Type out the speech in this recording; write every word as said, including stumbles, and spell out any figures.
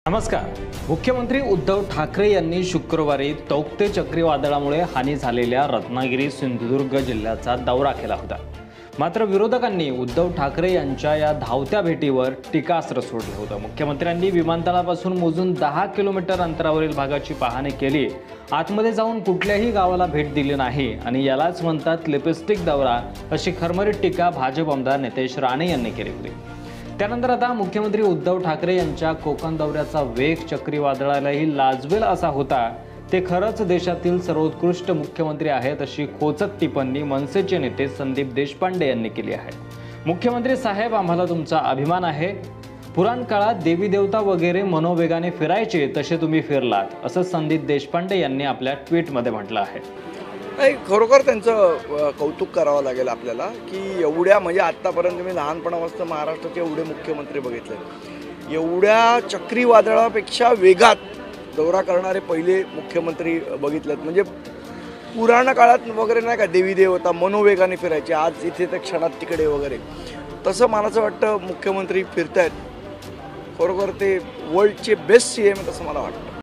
नमस्कार। मुख्यमंत्री उद्धव ठाकरे यांनी शुक्रवारी तौक्ते चक्रीवादळामुळे हानी झालेल्या रत्नागिरी सिंधुदुर्ग जिल्ह्याचा दौरा केला होता। मात्र विरोधकांनी उद्धव ठाकरे यांच्या या धावत्या भेटीवर टीकास्त्र सोडलं होतं। मुख्यमंत्र्यांनी विमानतळापासून मोजून दहा किलोमीटर अंतरावरील भागाची पाहणी केली, आतमध्ये जाऊन कुठल्याही गावाला भेट दिली नाही आणि यालाच म्हणतात लिपस्टिक दौरा, अशी खरमरीत टीका भाजप आमदार नितेश राणे यांनी केली होती। त्यानंतर आता मुख्यमंत्री उद्धव ठाकरे यांच्या कोकण दौऱ्याचा वेग चक्रीवादळालाही लाजवेल असा होता। ते खरंच देशातील सर्वोत्कृष्ट मुख्यमंत्री आहेत, अशी खोचक टिप्पणी मनसेचे नेते संदीप देशपांडे यांनी केली आहे। मुख्यमंत्री साहेब, आम्हाला तुमचा अभिमान आहे। पुराण काळात देवी देवता वगैरे मनोवेगाने फिरायचे, तसे तुम्ही फिरलात, असं संदीप देशपांडे यांनी आपल्या ट्विटमध्ये म्हटलं आहे। नाही, खरोखर त्यांचं कौतुक करावं लागेल आपल्याला की एवढ्या म्हणजे आत्तापर्यंत मी लहानपणापासून महाराष्ट्राचे एवढे मुख्यमंत्री बघितले, एवढ्या चक्रीवादळापेक्षा वेगात दौरा करणारे पहिले मुख्यमंत्री बघितलेत। म्हणजे पुराण काळात वगैरे नाही का देवी देवता मनोवेगाने फिरायचे, आज इथे तर क्षणात तिकडे वगैरे, तसं मला असं वाटतं मुख्यमंत्री फिरतायत। खरोखर ते वर्ल्डचे बेस्ट सी एम आहेत असं मला वाटतं।